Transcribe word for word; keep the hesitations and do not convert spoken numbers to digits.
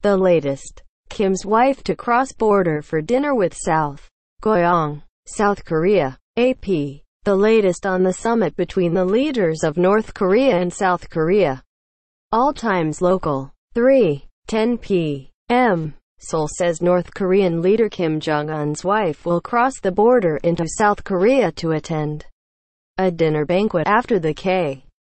The latest. Kim's wife to cross border for dinner with South GOYANG, South Korea. A P. The latest on the summit between the leaders of North Korea and South Korea. All times local. three ten p m Seoul says North Korean leader Kim Jong Un's wife will cross the border into South Korea to attend a dinner banquet after the K.